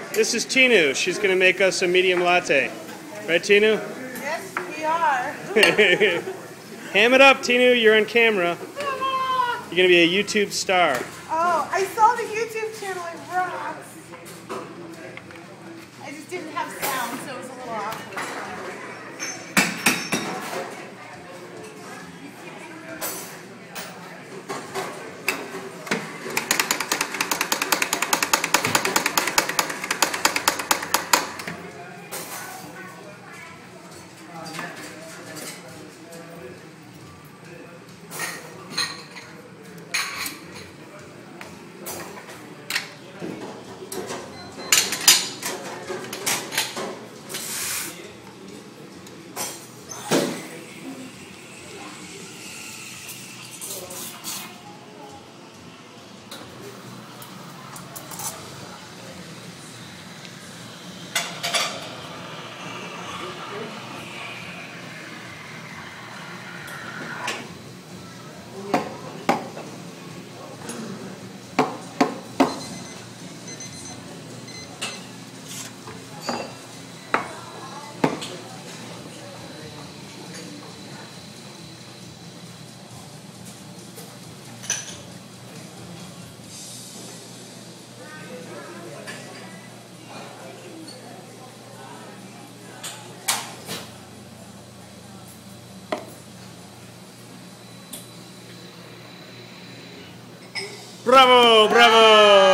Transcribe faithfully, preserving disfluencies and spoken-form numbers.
This is Tinu. She's going to make us a medium latte. Right, Tinu? Yes, we are. Ham it up, Tinu. You're on camera. You're going to be a YouTube star. Oh, I saw the YouTube channel. It rocks. I just didn't have sound, so it was a little awkward. Bravo, bravo!